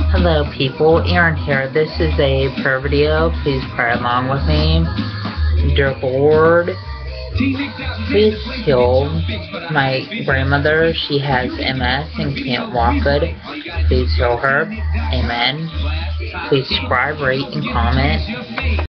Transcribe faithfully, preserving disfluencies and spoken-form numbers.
Hello people, Aaron here. This is a prayer video. Please pray along with me. Dear Lord, please heal my grandmother. She has M S and can't walk good. Please heal her. Amen. Please subscribe, rate, and comment.